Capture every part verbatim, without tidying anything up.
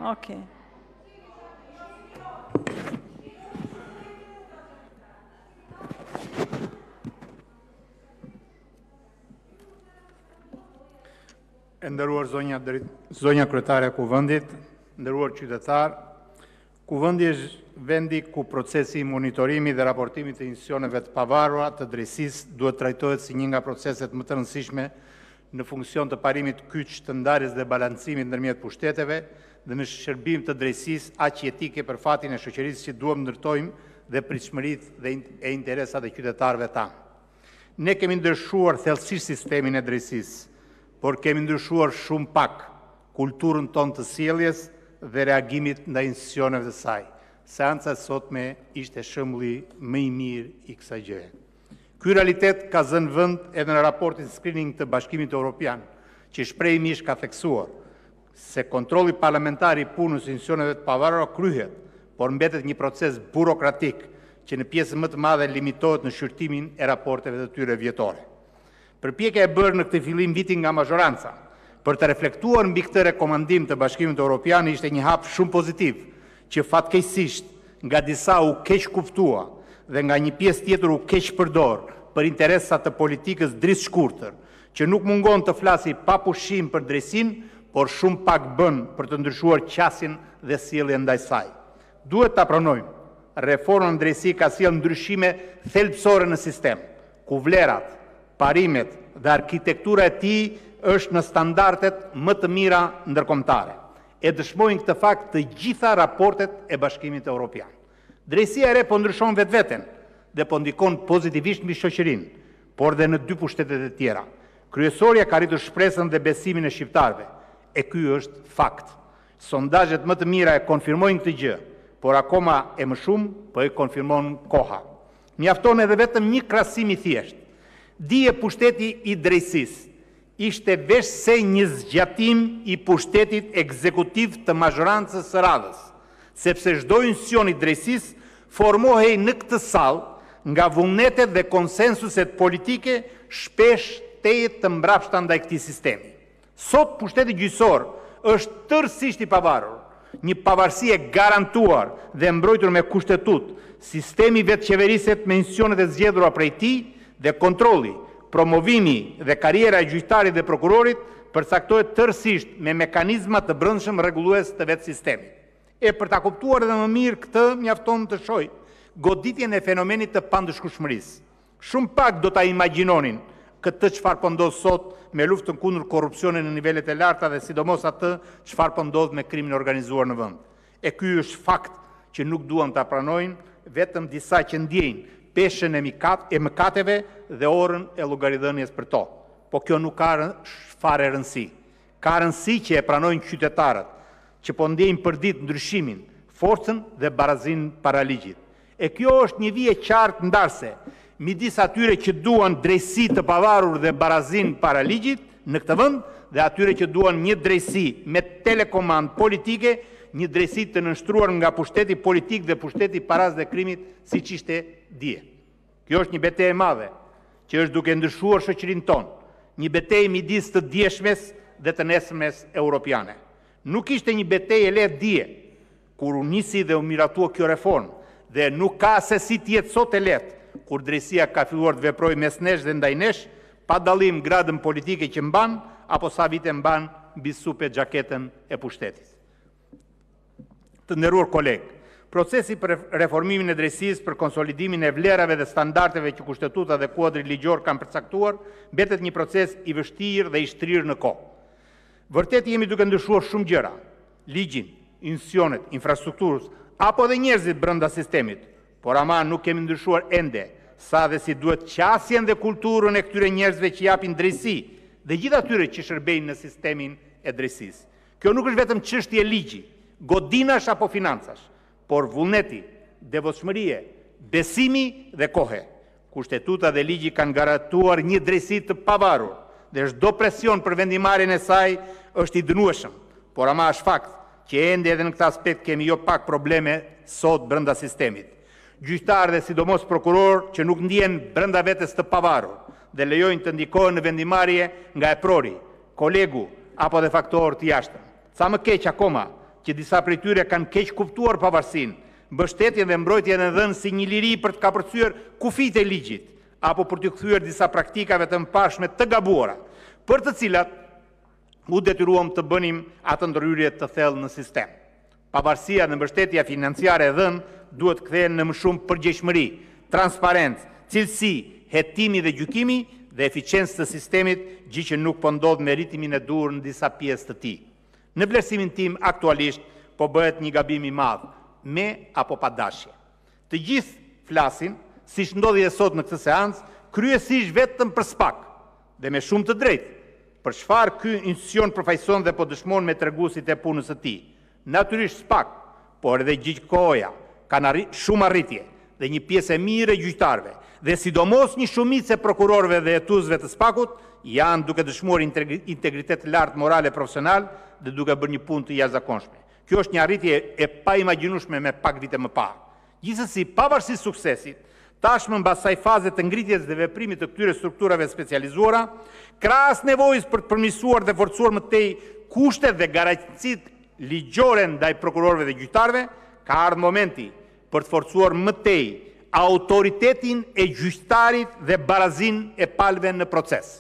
Ok. E nderuar zonja, zonja kryetare e Kuvendit, nderuar qytetar, Kuvendi është vendi ku procesi i monitorimi dhe raportimit të institucioneve të pavarura të drejtësisë duhet trajtohet si një nga proceset më të rëndësishme në funksion të parimit kyç të ndarjes dhe balancimit ndërmjet pushteteve dhe në shërbim të drejtësisë aq etike për fatin e shoqërisë që duam ndërtojmë dhe pritshmëritë dhe e interesat e qytetarëve tanë. Ne kemi ndryshuar thellësisht sistemin e drejtësisë, por kemi ndryshuar shumë pak kulturën tonë të sjelljes dhe reagimit ndaj institucioneve të saj. Seanca e sotme ishte shembulli më i mirë i kësaj gjëje. Ky realitet ka zënë vend edhe në raportin screening të Bashkimit Evropian, që shprehimisht ka theksuar se kontrolli parlamentar i punës së institucioneve të pavarura kryhet, por mbetet një proces burokratik që në pjesën më të madhe limitohet në shqyrtimin e raporteve të tyre vjetore. Përpjekja e bërë në këtë fillim viti nga mazhoranca për të reflektuar mbi këtë rekomandim të Bashkimit Evropian ishte një hap shumë pozitiv, që fatkeqësisht nga disa u keq kuptua dhe nga një pjesë tjetër u keq përdor për interesat të politikës dritë shkurtër, që nuk mungon të flasi pa pushim për drejtësinë, por shumë pak bën për të ndryshuar qasjen dhe sjelljen ndaj saj. Duhet ta pranojmë, reforma në drejtësi ka sjellë ndryshime thelbësore në sistem, ku vlerat, parimet dhe arkitektura e tij është në standardet më të mira ndërkombëtare. E dëshmojnë këtë fakt të gjitha raportet e Bashkimit Evropian. Drejtësia e re po ndryshon vetveten dhe po ndikon pozitivisht mbi shoqërinë, por dhe në dy pushtetet e tjera. Kryesorja ka rritur shpresën dhe besimin e shqiptarëve, e ky është fakt. Sondazhet më të mira e konfirmojnë këtë gjë, por akoma e më shumë po e konfirmon koha. Mjafton edhe vetëm një krahasim i thjeshtë. Dije pushteti i drejtësisë ishte veç se një zgjatim i pushtetit ekzekutiv të mazhorancës së radhës, sepse çdo institucion i drejtësisë formohej në këtë sallë nga vullnetet dhe konsensuset politike shpesh tejet të mbrapshta ndaj këtij sistemi. Sot pushteti gjyqësor është tërësisht i pavarur, një pavarësi e garantuar dhe mbrojtur me kushtetut, sistemi vetë qeveriset me institucionet e zgjedhura prej tij dhe kontrolli, promovimi dhe karriera e gjyqtarit dhe prokurorit përcaktohet tërësisht me mekanizma të brendshëm rregullues të vetë sistemit. E për ta kuptuar edhe më mirë këtë, mjafton të shohim goditjen e fenomenit të pandëshkueshmërisë. Shumë pak do ta imagjinonin këtë çfarë po ndodh sot me luftën kundër korrupsionit në nivelet e larta dhe sidomos atë çfarë po ndodh me krimin organizuar në vend. E ky është fakt që nuk duam ta pranojnë vetëm disa që ndjejnë peshën e mëkateve dhe orën e llogaridhënies për to. Po kjo nuk ka fare rëndësi. Ka rëndësi që e pranojnë qytetarët, që po ndjejnë përdit ndryshimin, forcën dhe barazinë para ligjit. E kjo është një vije qartë ndarse midis atyre që duan drejtësi të pavarur dhe barazinë para ligjit në këtë vend dhe atyre që duan një drejtësi me telekomand politike, një drejtësi të nënshtruar nga pushteti politik dhe pushteti paras dhe krimit, siç ishte dje. Kjo është një betejë e madhe, që është duke ndryshuar shoqërinë tonë, një betejë midis të djeshmes dhe të nesërmes europiane. Nuk ishte një betejë e lehtë dje, kur u nisi dhe u miratua kjo reformë, dhe nuk ka se si të jetë sot e lehtë, kur drejtësia ka filluar të veprojë mes nesh dhe ndaj nesh, pa dallim gradën politike që mban apo sa vite mban mbi supe xhaketën e pushtetit. Të nderuar kolegë, procesi për reformimin e drejtësisë për konsolidimin e vlerave dhe standardeve që kushtetuta dhe kuadri ligjor kanë përcaktuar, mbetet një proces i vështirë dhe i shtrirë në kohë. Vërtet jemi duke ndryshuar shumë gjëra, ligjin, institucionet, infrastrukturës, apo dhe njerëzit brenda sistemit, por ama nuk kemi ndryshuar ende, sa dhe si duhet qasjen dhe kulturën e këtyre njerëzve që japin drejtësi dhe gjithë atyre që shërbejnë në sistemin e drejtësisë. Kjo nuk është vetëm çështje ligji, godinash apo financash, por vullneti, devotshmërie, besimi dhe kohe. Kushtetuta dhe ligji kanë garantuar një drejtësi të pavarur dhe çdo presion për vendimarrjen e saj është i dënueshëm, por ama është fakt që ende edhe në këtë aspekt kemi jo pak probleme sot brenda sistemit. Gjyqtarë dhe sidomos prokuror që nuk ndjen brenda vetes të pavarur dhe lejojnë të ndikohen në vendimarrje nga e prori, kolegu apo dhe faktor të jashtëm. Sa më keq akoma që disa prej tyre kanë keq kuptuar pavarësinë, mbështetjen dhe mbrojtjen e dhënë si një liri për të kapërcyer kufijtë e ligjit, apo për të kthyer disa praktikave të mëparshme të gabuara, për të cilat u detyruam të bënim atë ndërhyrje të thellë në sistem. Pavarësia në mbështetja financiare e dhënë duhet kthehen në më shumë përgjegjshmëri, transparencë, cilësi, hetimi dhe gjykimi dhe eficiencë të sistemit, gjë që nuk po ndodh me ritmin e duhur në disa pjesë të tij. Në vlerësimin tim aktualisht po bëhet një gabim i madh, me apo pa dashje. Të gjithë flasin, siç ndodhi e sot në këtë seancë, kryesisht vetëm për SPAK dhe me shumë të drejtë. Për çfarë ky institucion përfaqëson dhe po dëshmon me treguesit e punës së tij? Natyrisht SPAK, por edhe gjyqkoja kanë arrit shumë arritje dhe një pjesë e mirë e gjyqtarëve, dhe sidomos një shumicë e prokurorëve dhe hetuesve të SPAK-ut janë duke dëshmuar integritet lartë moral e profesional dhe duke bërë një punë të jashtëzakonshme. Kjo është një arritje e paimagjinueshme me pak vite më parë. Gjithsesi, pavarësisht suksesit, tashmë mbas asaj faze të ngritjes dhe veprimit të këtyre strukturave specializuara, krahas nevojës për të përmirësuar dhe forcuar më tej kushtet dhe garancitë ligjore ndaj prokurorëve dhe gjyqtarëve, ka ardhur momenti për të forcuar më tej autoritetin e gjyqtarit dhe barazinë e palëve në proces.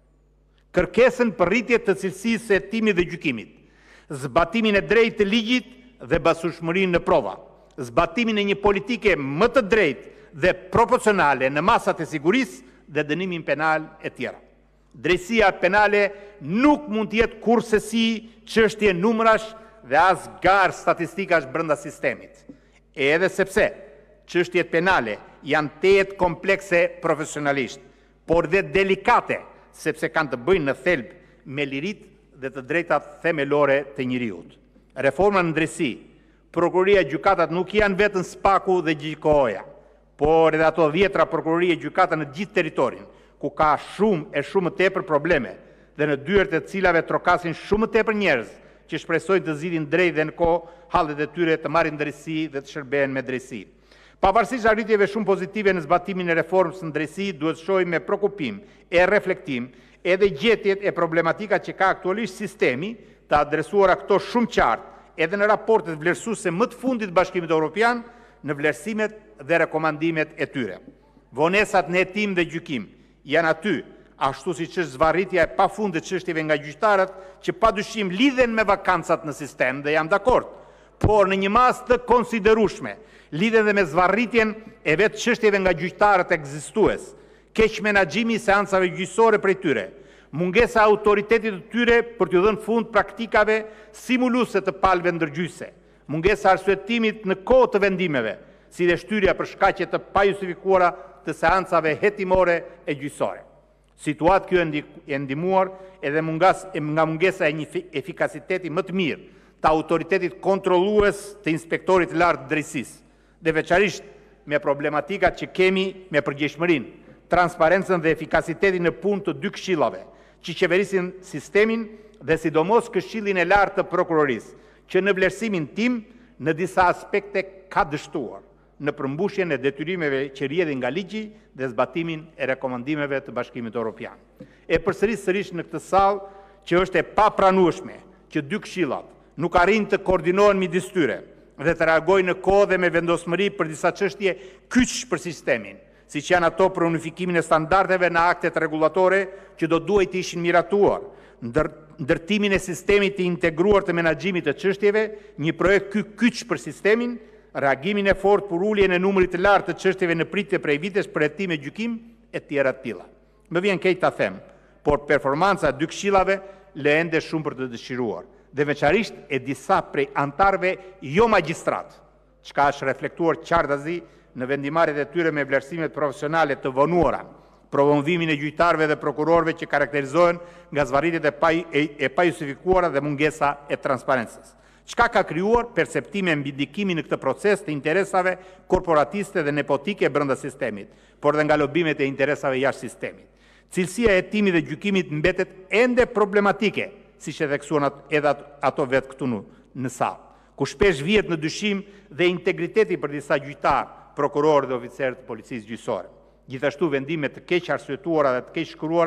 Kërkesën për rritje të cilësisë së hetimit dhe gjykimit, zbatimin e drejtë të ligjit dhe pasueshmërinë në prova, zbatimin e një politike më të drejtë dhe proporcionale në masat e sigurisë dhe dënimin penal e tjera. Drejtësia penale nuk mund të jetë kurrësesi çështje numrash dhe as garë statistikash brenda sistemit. Edhe sepse çështjet penale janë tejet komplekse profesionalisht, por dhe delikate, sepse kanë të bëjnë në thelb me liritë dhe të drejtat themelore të njeriut. Reforma në drejtësi, prokuroria e gjykatat nuk janë vetëm SPAK-u dhe gjyqkoja, por edhe ato dhjetra prokurorie e gjykata në gjithë territorin, ku ka shumë e shumë më tepër probleme dhe në dyert e cilave trokasin shumë më tepër njerëz që shpresojnë të zgjidhin drejt dhe në kohë hallet e tyre të marrin drejtësi dhe të shërbehen me drejtësi. Pavarësisht arritjeve shumë pozitive në zbatimin e reformës në drejtësi, duhet shohim me shqetësim e reflektim edhe gjetjet e problematika që ka aktualisht sistemi, të adresuara këto shumë qartë edhe në raportet vlerësuese më të fundit të Bashkimit Evropian, në vlerësimet dhe rekomandimet e tyre. Vonesat në hetim dhe gjykim janë aty, ashtu siç është zvarritja e pafundit çështjeve nga gjyqtarët që padyshim lidhen me vakancat në sistem dhe jam dakord, por në një masë të konsiderueshme lidhen dhe me zvarritjen e vetë çështjeve nga gjyqtarët ekzistues, keq menaxhimi i seancave gjyqësore prej tyre, mungesa e autoritetit të tyre për t'u dhënë fund praktikave simuluese të palëve ndërgjyqëse, mungesa e arsyetimit në kohë të vendimeve, si dhe shtyrja për shkaqe të pajustifikuara të seancave hetimore e gjyqësore. Situatë kjo e ndihmuar edhe mungas, nga mungesa e një efikasiteti më të mirë të autoritetit kontrollues të inspektorit lartë drejtësisë, dhe veçarisht me problematikat që kemi me përgjegjshmërinë, transparencën dhe efikasitetin në punë të dy këshillave, që qeverisin sistemin dhe sidomos këshillin e lartë të prokurorisë, që në vlerësimin tim në disa aspekte ka dështuar në përmbushjen e detyrimeve që rrjedhin nga ligji dhe zbatimin e rekomandimeve të Bashkimit Evropian. E përsëris sërish në këtë sallë që është e papranueshme që dy këshillat nuk arrin të koordinohen midis tyre dhe të reagojnë në kohë dhe me vendosmëri për disa çështje kyç për sistemin, siç janë ato për unifikimin e standardeve në aktet rregullatore që do duhet të ishin miratuar, ndërtimin e sistemit të integruar të menaxhimit të çështjeve, një projekt ky kyç për sistemin, reagimin e fortë për uljen e numrit të lartë të çështjeve në pritje prej vitesh për hetim e gjykim e tjera të tilla. Më vjen keq ta them, por performanca e dy këshillave lë ende shumë për të dëshiruar, dhe veçarisht e disa prej antarëve jo magjistrat, çka është reflektuar qartazi në vendimarrjet e tyre me vlerësimet profesionale të vonuara, promovimin e gjyqtarëve dhe prokurorëve që karakterizohen nga zvarritjet e, paj, e, e pajustifikuara dhe mungesa e transparencës. Çka ka krijuar perceptime mbi ndikimin në këtë proces të interesave korporatiste dhe nepotike brenda sistemit, por dhe nga lobimet e interesave jashtë sistemit. Cilësia e hetimit dhe gjykimit mbetet ende problematike, siç e theksuan edhe ato vetë këtu në sallë, ku shpesh vihet në dyshim dhe integriteti për disa gjyqtarë, prokurorë dhe oficerë të policisë gjyqësore. Gjithashtu vendimet të keq arsyetuara dhe të keq shkruara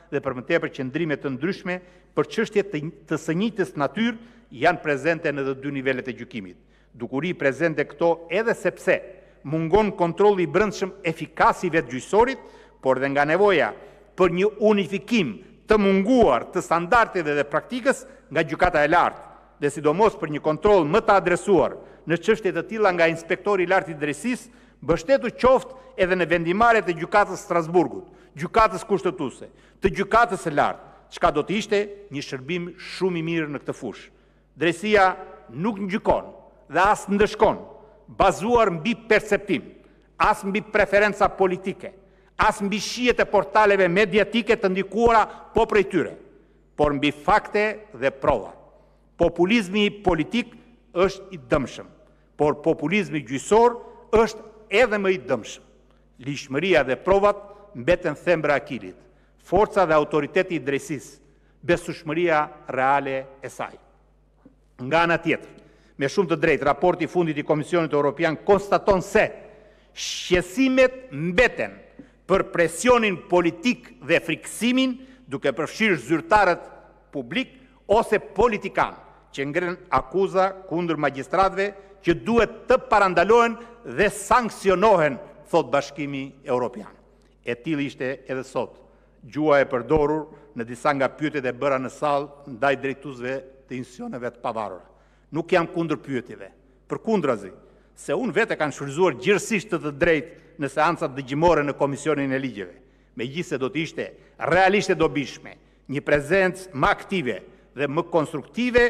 dhe për më tepër qëndrime të ndryshme për çështje të, të së njëjtës natyrë janë prezente në të dy nivelet e gjykimit. Dukuri prezente këto edhe sepse mungon kontrolli i brendshëm efikas i vetë gjyqësorit, por dhe nga nevoja për një unifikim të munguar të standardeve dhe praktikës nga gjykata e lartë, dhe sidomos për një kontroll më të adresuar në çështje të tilla nga inspektori i lartë i drejtësisë, mbështetu qoftë edhe në vendimarrjet e gjykatës Strasburgut, gjykatës kushtetuese, të gjykatës së lartë, çka do të ishte një shërbim shumë i mirë në këtë fushë. Drejtësia nuk gjykon dhe as ndëshkon, bazuar mbi perceptim, as mbi preferenca politike, as mbi shijet e portaleve mediatike të ndikuara po prej tyre, por mbi fakte dhe prova. Populizmi politik është i dëmshëm, por populizmi gjyqësor është edhe më i dëmshëm. Lishmëria dhe provat mbeten thembra e akilit, forca dhe autoriteti i drejtësisë, besueshmëria reale e saj. Nga ana tjetër, me shumë të drejtë, raporti i fundit i Komisionit Evropian konstaton se shqetësimet mbeten për presionin politik dhe friksimin duke përfshirë zyrtarët publik ose politikanë që ngren akuza kundër magjistratëve që duhet të parandalohen dhe sankcionohen, thot Bashkimi Evropian. E tillë ishte edhe sot gjua e përdorur në disa nga pyetjet e bëra në sallë ndaj drejtuesve të institucioneve të pavarura. Nuk jam kundër pyetjeve, përkundrazi, se unë vete kanë shfrytzuar gjithësisht të të drejtë në seancat dëgjimore në Komisionin e Ligjeve, megjithëse do të ishte realisht e dobishme një prezencë më aktive dhe më konstruktive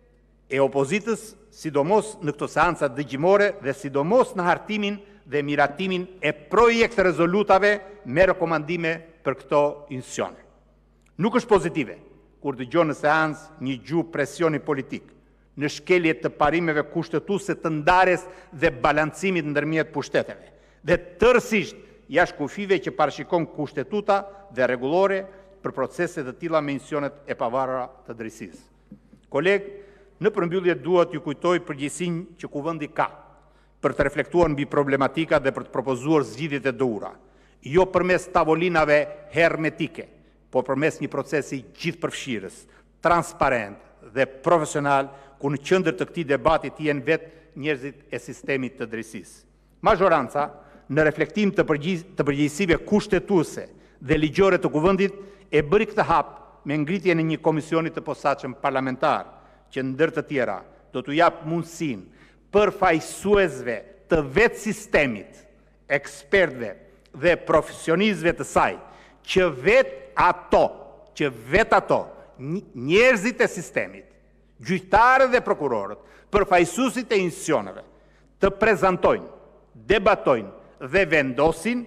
e opozitës, sidomos në këto seanca dëgjimore dhe sidomos në hartimin dhe miratimin e projekt rezolutave me rekomandime për këto institucione. Nuk është pozitive kur dëgjon në seancë një gjuhë presioni politik në shkelje të parimeve kushtetuese të ndarjes dhe balancimit ndërmjet pushteteve, dhe tërësisht jashtë kufive që parashikon kushtetuta dhe rregullore për procese të tilla me institucionet e pavarura të drejtësisë. Kolegë, në përmbyllje duhet ju kujtoj përgjegjësinë që Kuvendi ka për të reflektuar mbi problematika dhe për të propozuar zgjidhjet e duhura, jo përmes tavolinave hermetike, por përmes një procesi gjithëpërfshirës, transparent dhe profesional, ku në qendër të këtij debati të jenë vetë njerëzit e sistemit të drejtësisë. Majoranca, në reflektim të përgjegjësive kushtetuese dhe ligjore të Kuvendit, e bëri këtë hap me ngritjen e një komisioni të posaçëm parlamentar, që ndër të tjera do t'u jap mundësinë përfaqësuesve të vetë sistemit, ekspertëve dhe profesionistëve të saj, që vetë ato, që vetë ato, njerëzit e sistemit, gjyqtarët dhe prokurorët, përfaqësuesit e institucioneve, të prezantojnë, debatojnë dhe vendosin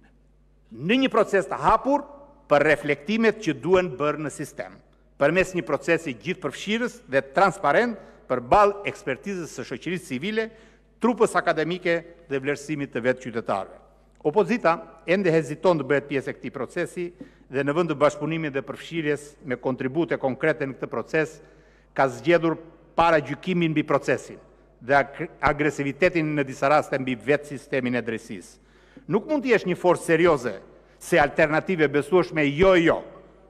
në një proces të hapur për reflektimet që duhen bërë në sistem, përmes një procesi gjithëpërfshirës dhe transparent përballë ekspertizës së shoqërisë civile, trupës akademike dhe vlerësimit të vetë qytetarëve. Opozita ende heziton të bëhet pjesë e këtij procesi dhe në vend të bashkëpunimit dhe përfshirjes me kontribute konkrete në këtë proces, ka zgjedhur paragjykimin mbi procesin dhe agresivitetin në disa raste mbi vetë sistemin e drejtësisë. Nuk mund të jesh një forcë serioze se alternative besueshme jo jo.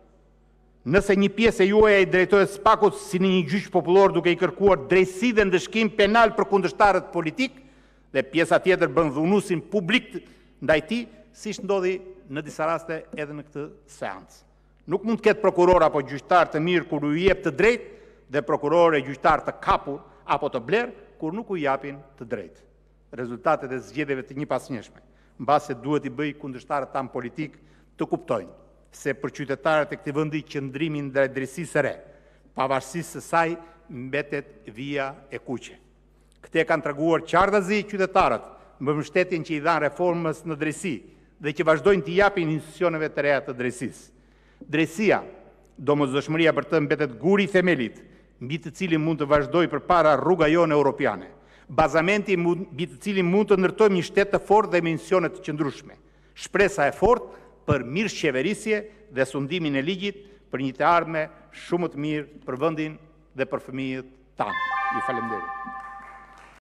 Nëse një pjesë e juaj i drejtohet spakut si në një gjyq popullor duke i kërkuar drejtësi dhe ndëshkim penal për kundërshtarët politik, dhe pjesa tjetër bën dhunusin publik ndaj tij, siç ndodhi në disa raste edhe në këtë seancë. Nuk mund të ketë prokuror apo gjyqtar të mirë kur u jep të drejtë dhe prokuror e gjyqtar të kapur apo të blerë kur nuk u japin të drejtë. Rezultatet e zgjedhjeve të njëpasnjëshme, mbase duhet i bëj kundërshtarët tan politik të kuptojnë se për qytetarët e këtij vendi qëndrimi ndaj drejtësisë së re, pavarësisht së saj, mbetet vija e kuqe. Këtë e kanë treguar qartazi qytetarët me mbështetjen që i dhan reformës në drejtësi dhe që vazhdojnë t'i japin institucioneve të reja të drejtësisë. Drejtësia, domosdoshmëria për të mbetet guri i themelit, mbi të cilin mund të vazhdojë përpara rruga jone europiane, bazamenti mbi të cilin mund të ndërtojmë një shtet të fortë dhe me institucione të qëndrueshme, shpresa e fortë për mirëqeverisje dhe sundimin e ligjit për një të ardhme shumë të mirë për vendin dhe për fëmijët tanë. Ju falenderoj.